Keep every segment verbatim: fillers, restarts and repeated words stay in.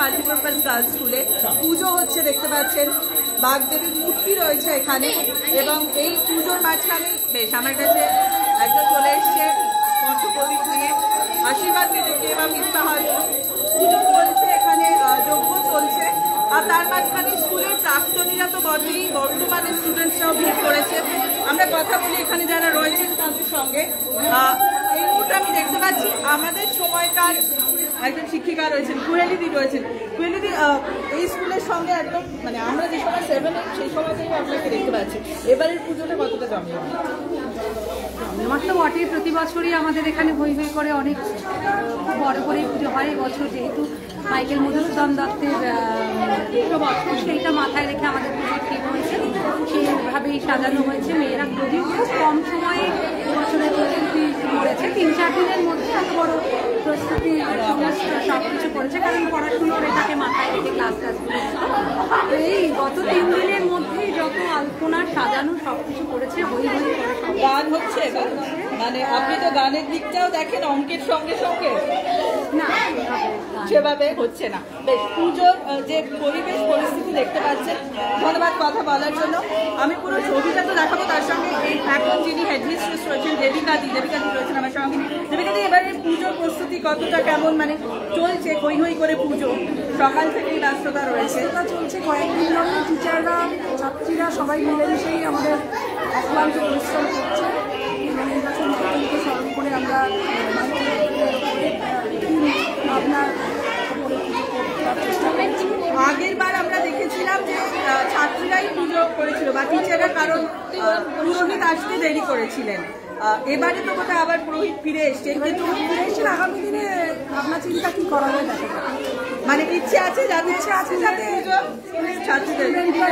Multipurpose girls স্কুলে পুজো হচ্ছে, দেখতে পাচ্ছেন বাগদেবীর মূর্তি রয়েছে এখানে, এবং এই পুজোর মাঝখানে বেশ আমার কাছে একজন চলে এসছে মঠপ্রদীপ নিয়ে, আশীর্বাদ নিতে এবং ইস্তাহার পুজো চলছে এখানে, যজ্ঞ চলছে, আর তার মাঝখানে স্কুলের প্রাক্তনীরা তো বটেই, বর্তমানে স্টুডেন্টসরাও ভিড় করেছে। আমরা কথা বলি এখানে যারা রয়েছেন তাদের সঙ্গে। এই মুহূর্তে আমি দেখতে পাচ্ছি আমাদের সময়কার একজন শিক্ষিকা রয়েছেন, কুহেলিদি রয়েছেন। কুহেলিদি, এই স্কুলের সঙ্গে একদম মানে আমরা যে সময় সেভেন এইট সেই সময় থেকে আপনাকে দেখতে পাচ্ছি, এবারের পুজোটা কতটা জমজমাট? জমজমাট তো বটেই, প্রতি বছরই আমাদের এখানে হই হই করে অনেক বড় করেই পুজো হয়। এবছর যেহেতু মাইকেল মধুসূদন দত্তের দুশো বছর, সেইটা মাথায় রেখে আমাদের পুজো ঠিক হয়েছে, সেইভাবেই সাজানো হয়েছে। মেয়েরা যদিও খুব কম সময়ে এবছরের প্রস্তুতি করেছে, তিন চার দিনের মধ্যে এত বড় প্রস্তুতি সব কিছু করেছে, কারণ পড়াশুনোর এটাকে মাথায় রেখে ক্লাস ক্লাস এই গত তিন দিনের মধ্যেই যত আলপনা সাজানো সব কিছু করেছে, হই হই করে। গান হচ্ছে, মানে আপনি তো গানের দিকটাও দেখেন অঙ্কের সঙ্গে সঙ্গে, না সেভাবে হচ্ছে না। বেশ, পুজোর যে পরিবেশ পরিস্থিতি দেখতে পাচ্ছেন, ধন্যবাদ কথা বলার জন্য। আমি পুরো ছবিটা তো দেখাবো, তার সঙ্গে এখন যিনি হেডমিস্ট্রেস রয়েছেন দেবিকাদি, দেবিকাদি রয়েছেন আমার সঙ্গে। দেবিকাদি, এবারে পুজোর প্রস্তুতি কতটা কেমন মানে চলছে? হই হই করে পুজো, সকাল থেকেই ব্যস্ততা রয়েছে। ব্যস্ততা চলছে কয়েকদিন ধরে, টিচাররা ছাত্রীরা সবাই মিলেমিশেই আমাদের অক্লান্ত পরিশ্রম করছে। নির্বাচনকে স্মরণ করে আমরা আপনার আগের বার আমরা দেখেছিলাম যে ছাত্রীরাই পুজো করেছিল বা টিচাররা, কারণ পুরোহিত আসতে দেরি করেছিলেন। এবারে তো কোথাও আবার পুরোহিত ফিরে এসছে, কিন্তু ফিরে এসে আগামী দিনে আপনার চিন্তা কি করা যায় দেখা যায়। মানে ইচ্ছে আছে যাতে ইচ্ছে আছে যাতে ছাত্রীদের।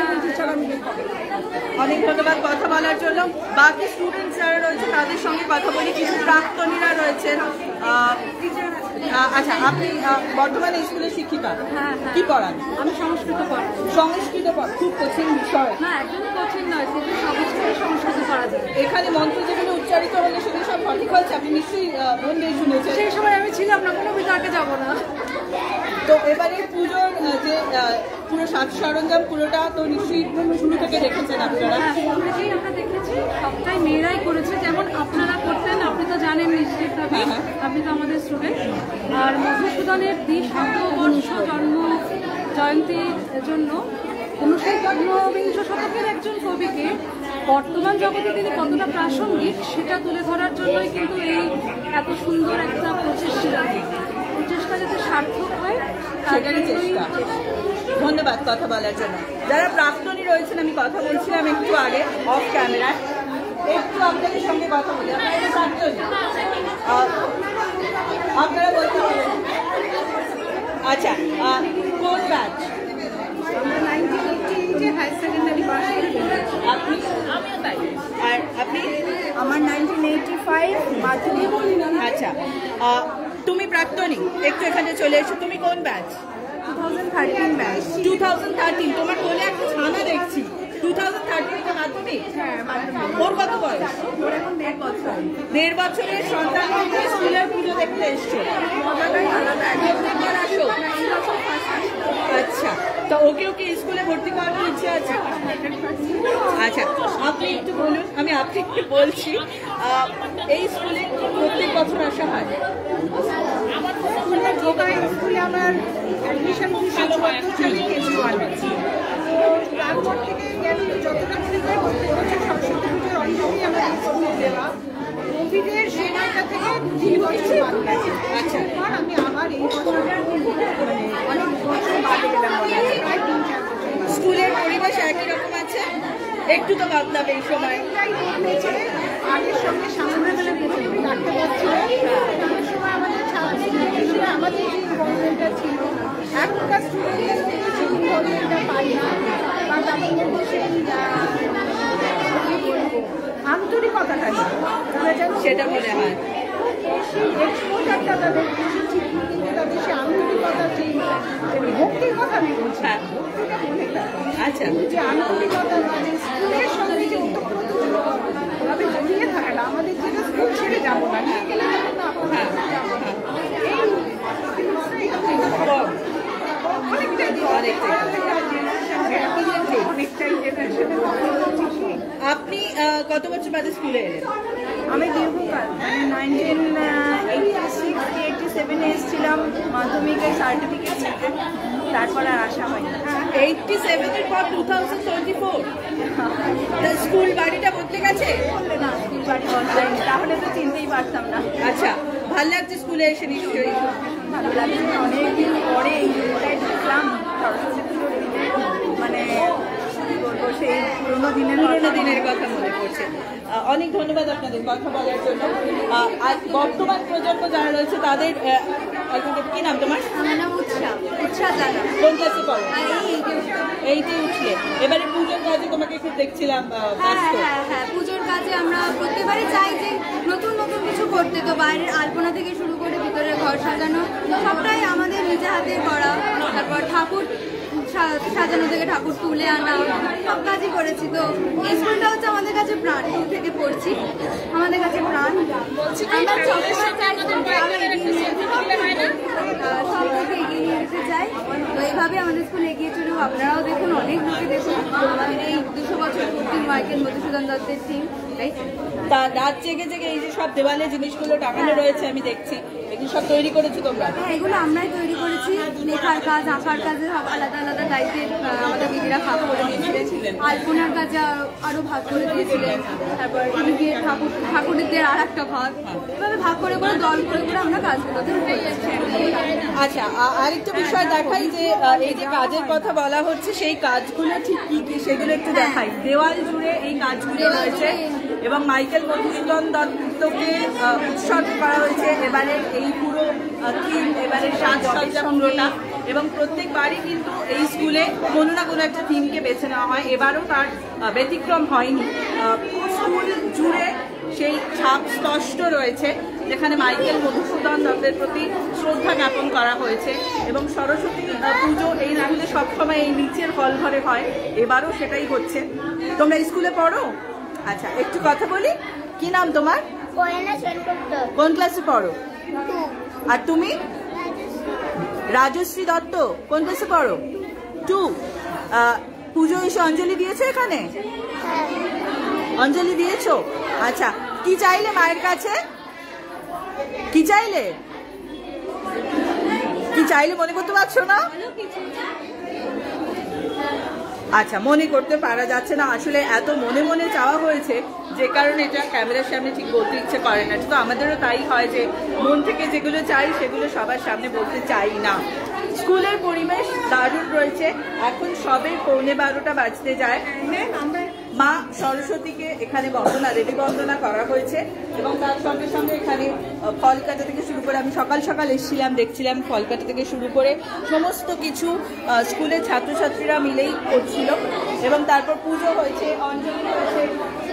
অনেক ধন্যবাদ কথা বলার জন্য। বাকি স্টুডেন্টস যারা রয়েছে তাদের সঙ্গে কথা বলি, কিছু প্রাক্তনীরা রয়েছেন। আচ্ছা, আপনি বর্তমানে স্কুলের শিক্ষিকা, কি পড়ান? আমি সংস্কৃত পড়াই। সংস্কৃত খুব কঠিন বিষয়। না, একদমই কঠিন নয়, সেটা সহজভাবে সংস্কৃত করা যায়। এখানে মন্ত্র যেগুলো উচ্চারিত হলে সেগুলো সব সঠিক হয়েছে, আপনি নিশ্চয়ই মন দিয়ে শুনেছেন। সেই সময় আমি ছিলাম না, কোনো বিতর্কে যাবো না। তো এবারে পুজোর যে পুরো সাজ সরঞ্জাম পুরোটা তো নিশ্চয়ই শুরু থেকে দেখেছেন আপনারা? পুরোটাই আমরা দেখেছি, সবটাই মেয়েরাই করেছে, যেমন আপনারা করতেন, আপনি তো জানেন নিশ্চিতভাবে, আপনি তো আমাদের স্টুডেন্ট। আর মধুসূদনের দ্বিশতবর্ষ জন্ম জয়ন্তীর জন্য ঊনবিংশ শতকের একজন কবিকে বর্তমান জগতে তিনি কতটা প্রাসঙ্গিক সেটা তুলে ধরার জন্যই কিন্তু এই এত সুন্দর একটা প্রচেষ্টা, প্রচেষ্টা যাতে সার্থক হয় সেটারই চেষ্টা। ধন্যবাদ কথা বলার জন্য। যারা প্রাক্তনী রয়েছেন, আমি কথা বলছিলাম একটু আগে অফ ক্যামেরায়, একটু আপনাদের সঙ্গে কথা বলি। আপনারা প্রাক্তনী, আপনারা বলতে হবে। আচ্ছা, কোন ব্যাচ? Higher secondary pass. আপনি? আমিও তাই। আর আপনি? আমার নাইনটিন এইটি ফাইভ মাধ্যমিক। আচ্ছা, তুমি প্রাক্তনী, একটু এখানে চলে এসো। তুমি কোন batch? Two thousand thirteen batch. Two thousand thirteen তোমার কোলে একটা ছানা দেখছি। টু থাউজেন্ড থার্টিন মাধ্যমিক? হ্যাঁ, মাধ্যমিক। ওর কত বয়স? ওর এখন দেড় বছর। দেড় বছরের সন্তান স্কুলের পুজো দেখতে এসছো? মজাটাই আলাদা। একবার আসো। আচ্ছা, তো ওকে ওকে স্কুলে ভর্তি করানোর ইচ্ছে আছে? আচ্ছা, আপনি একটু বলুন। আমি আপনি একটু বলছি, এই স্কুলে প্রত্যেক বছর আসা হয়? আমার স্কুলে ঢোকায় স্কুলে আমার অ্যাডমিশন চুয়াত্তর সালে কেজি ওয়ান। তো তারপর থেকে গেলে যতটা মনে হয় প্রত্যেক বছর সরস্বতী পুজোর অঞ্চলেই আমাদের স্কুলে দেওয়া। কোভিডের সময়টা থেকে তিন বছর বাদ গেছে। আচ্ছা, এরপর আমি আবার এই বছর মানে অনেক বছর বাদে গেলাম, প্রায় তিন চার বছর। স্কুলের পরিবেশ একই রকম আছে? একটু তো বদলাবে এই সময়। বদলেছে, আগের সঙ্গে সামনাসামনি পৃথিবী রাখতে পারছিল। আগের সময় আমাদের ছাত্রীদের আমাদের যে ইনভলভমেন্টটা ছিল, এখনকার স্টুডেন্টদের মধ্যে সেই ইনভলভমেন্টটা পাই না, বা তাদের মধ্যে সেই আন্তরিকতাটা নেই। সেটা মনে হয় এক্সপোজারটা তাদের বেশি ঠিক, কিন্তু তাদের সে আন্তরিকতা, সেই ভক্তির কথা আমি বলছি, ভক্তিটা মনে থাকে। আচ্ছা, যে আন্তরিকতা মানে স্কুলের সঙ্গে যে ওতপ্রোতভাবে জড়িয়ে থাকাটা, আমাদের যেটা স্কুল ছেড়ে যাবো না, নিয়ে গেলে যাবো না, কত বছর বাদে স্কুলে এলেন? আমি দীর্ঘকাল মানে নাইনটিন এইটি সিক্স এইটি সেভেনে এসেছিলাম মাধ্যমিকের সার্টিফিকেট নিতে, তারপর আর আসা হয়নি। এইটি সেভেনের পর two thousand twenty four school বাড়িটা বদলে গেছে? না, স্কুল বাড়ি বদলায়নি, তাহলে তো চিনতেই পারতাম না। আচ্ছা, ভালো লাগছে স্কুলে এসে নিশ্চয়ই? ভালো লাগছে, অনেকদিন পরে এই স্কুলটায় ঢুকলাম সরস্বতী পুজোর দিনে, মানে বলবো সেই পুরোনো দিনের পুরোনো দিনের কথা মনে পড়ছে। অনেক ধন্যবাদ আপনাদের কথা বলার জন্য। আর বর্তমান প্রজন্ম যারা রয়েছে তাদের কি নাম তোমার? আমার নাম উৎসাহ, উৎসাহ জানা। কোন ক্লাসে পড়ো? এইতে উঠলে। এবারে পুজোর কাজে তোমাকে খুব দেখছিলাম ব্যস্ত। হ্যাঁ হ্যাঁ, পুজোর কাজে আমরা প্রত্যেকবারই চাই যে নতুন নতুন কিছু করতে, তো বাইরের আলপনা থেকে শুরু করে ভিতরে ঘর সাজানো সবটাই আমাদের নিজে হাতে করা। তারপর ঠাকুর সাজানো থেকে ঠাকুর তুলে আনা সব কাজই করেছি। তো এই স্কুলটা হচ্ছে আমাদের কাছে প্রাণ, দূর থেকে পড়ছি, আমাদের কাছে প্রাণ। আমরা সবসময় চাই স্কুলটা আরো এগিয়ে নিয়ে যেতে, সব থেকে এগিয়ে নিয়ে যেতে চাই। তো এইভাবে আমাদের স্কুল এগিয়ে চলুক। আপনারাও দেখুন, অনেক লোকে দেখুন আমাদের এই দুশো বছর পূর্তি মাইকেল মধুসূদন দত্তের টিম। তা রাত জেগে জেগে এই যে সব দেওয়ালে জিনিসগুলো টাঙানো রয়েছে আমি দেখছি, এগুলো সব তৈরি করেছো তোমরা? হ্যাঁ, এগুলো আমরাই তৈরি করেছি। লেখার কাজ, আঁকার কাজে সব আলাদা আলাদা দায়িত্বের আমাদের দিদিরা ভাগ করে দিয়েছিলেন। আলপনার কাজে আরো ভাগ করে দিয়েছিলেন। তারপর এদিকে ঠাকুর ঠাকুরদের আর একটা ভাগ, এভাবে ভাগ করে করে দল করে করে আমরা কাজগুলো করছি। আচ্ছা, আরেকটা বিষয় দেখাই যে এই যে কাজের কথা বলা হচ্ছে, সেই কাজগুলো ঠিক কি কি সেগুলো একটু দেখাই। দেওয়াল জুড়ে এই কাজগুলো রয়েছে এবং মাইকেল মধুসূদন দত্তকে উৎসর্গ করা হয়েছে এবারে এই পুরো থিম, এবারে সাজসজ্জা পুরোটা। এবং প্রত্যেকবারই কিন্তু এই স্কুলে কোনো না কোনো একটা থিমকে বেছে নেওয়া হয়, এবারও তার ব্যতিক্রম হয়নি। স্কুল জুড়ে সেই ছাপ স্পষ্ট রয়েছে, যেখানে মাইকেল মধুসূদন দত্তের প্রতি শ্রদ্ধা জ্ঞাপন করা হয়েছে। এবং সরস্বতী পুজো এই স্কুলে সবসময় এই নিচের হল ঘরে হয়, এবারও সেটাই হচ্ছে। তোমরা স্কুলে পড়ো? আচ্ছা, একটু কথা বলি। কি নাম তোমার? কোন ক্লাসে পড়ো? আর তুমি? রাজশ্রী দত্ত। কোন ক্লাসে পড়ো? টু। পুজো এসে অঞ্জলি দিয়েছে এখানে? অঞ্জলি দিয়েছো? আচ্ছা, কি চাইলে মায়ের কাছে? কি চাইলে? কি চাইলে মনে করতে পারছো না? আচ্ছা, মনে করতে পারা যাচ্ছে না। আসলে এত মনে মনে চাওয়া হয়েছে যে কারণে এটা ক্যামেরার সামনে ঠিক বলতে ইচ্ছে করে না। তো আমাদেরও তাই হয় যে মন থেকে যেগুলো চাই সেগুলো সবার সামনে বলতে চাই না। স্কুলের পরিবেশ দারুণ রয়েছে। এখন সবে পৌনে বারোটা বাজতে যায়। মা সরস্বতীকে এখানে বন্দনা, দেবী বন্দনা করা হয়েছে এবং তার সঙ্গে সঙ্গে এখানে ফল কাটা থেকে শুরু করে, আমি সকাল সকাল এসেছিলাম, দেখছিলাম ফল কাটা থেকে শুরু করে সমস্ত কিছু স্কুলের ছাত্রছাত্রীরা মিলেই করছিল। এবং তারপর পুজো হয়েছে, অঞ্জলি হয়েছে।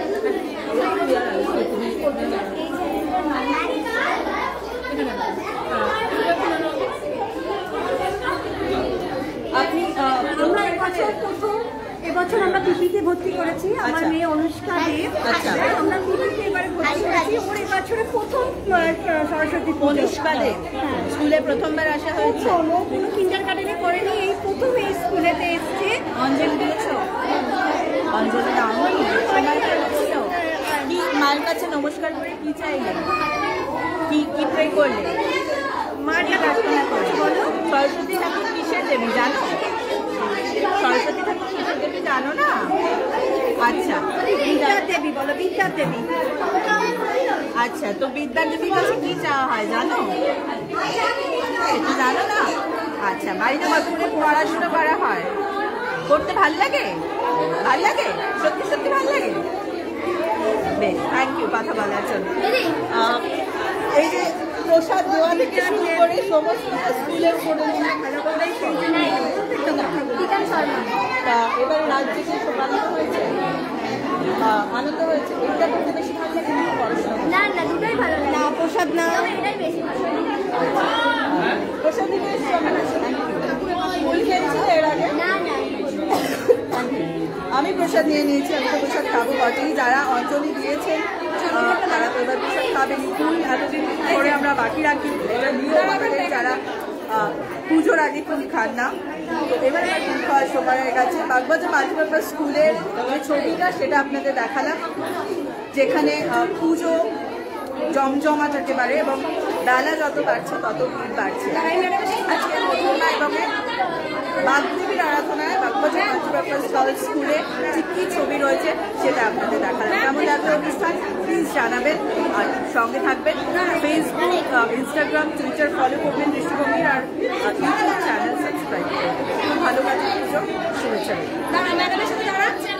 আপনি আমরা এবছর প্রথম এবছর আমরা পিপিতে ভর্তি করেছি। আমার মেয়ে অনুষ্কা দেব, আমরা পিপিতে এবারে ভর্তি করেছি। ওর এবছরে প্রথম সরস্বতী অনুষ্কা দেব স্কুলে প্রথমবার আসা হয়েছে। কোনো কিন্ডার গার্ডেনে করেনি, এই প্রথম এই স্কুলেতে এসছে। অঞ্জলি দিয়েছো? অঞ্জলি দাওনি? কি মায়ের কাছে নমস্কার করে কি চাইলে? কি কি প্রে করলে? মাকে প্রার্থনা করে। বলো, সরস্বতী ঠাকুর কিসের দেবী জানো? সরস্বতী ঠাকুর কিসের দেবী জানো না? আচ্ছা, বিদ্যার দেবী। বলো, বিদ্যার দেবী। আচ্ছা, তো বিদ্যার দেবীর কাছে কি চাওয়া হয় জানো? এটা জানো না? আচ্ছা, বাড়িতে পুরো পড়াশোনা করা হয়, করতে ভাল লাগে? ভাল লাগে? সত্যি সত্যি ভাল লাগে? বেশ, থ্যাংক ইউ কথা বলার জন্য। এই যে প্রসাদ দেওয়া থেকে শুরু করে সমস্ত স্কুলের এবার রাজ্যে পালিত হয়েছে, আনন্দ হয়েছে। এটা করতে বেশি ভালো লাগে না পড়াশোনা? না না, দুটোই ভালো লাগে। না, প্রসাদ না, এটাই বেশি ভালো লাগে। প্রসাদ দিতে ফুল খেয়েছিলে এর আগে? না না, আমি প্রসাদ নিয়ে নিয়েছি। আমি তো প্রসাদ খাবো বটেই। যারা অঞ্জলি দিয়েছেন তারা তো এবার প্রসাদ খাবেন। ফুল এতদিন করে আমরা বাকি রাখি, এটা নিয়েও আমাদের যারা পুজোর আগে ফুল খান না। তো এবার ফুল খাওয়া দেওয়ার সময় হয়ে গেছে। বাগবাজার মাল্টিপারপাস স্কুলের যে ছবিটা সেটা আপনাদের দেখালাম, যেখানে পুজো জমজমাট একেবারে, এবং বেলা যত বাড়ছে তত ভিড় বাড়ছে। আজকে মধুমা এবং বাগদেবীর আরাধনায় বাগবাজার মাল্টিপারপাস গার্লস স্কুলে ঠিক কী ছবি রয়েছে সেটা আপনাদের দেখালাম। কেমন লাগলো অনুষ্ঠান প্লিজ জানাবেন, আর সঙ্গে থাকবেন। ফেসবুক, ইনস্টাগ্রাম, টুইটার ফলো করবেন দৃষ্টিভঙ্গির, আর ইউটিউব চ্যানেল সাবস্ক্রাইব করবেন। খুব ভালো কাজে পুজো শুভেচ্ছা।